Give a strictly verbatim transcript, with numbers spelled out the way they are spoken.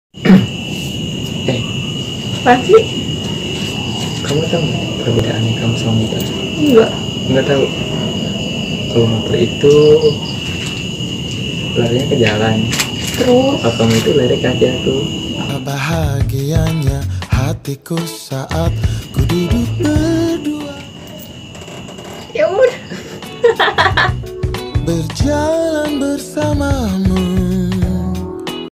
Eh, Pasti kamu tahu nggak perbedaannya kamu sama motor? enggak. Nggak tahu. Kalau motor itu larinya ke jalan, Terus kalau kamu itu lari kaki aku. Bahagianya hatiku saat ku duduk berdua ya udah. berjalan bersamamu.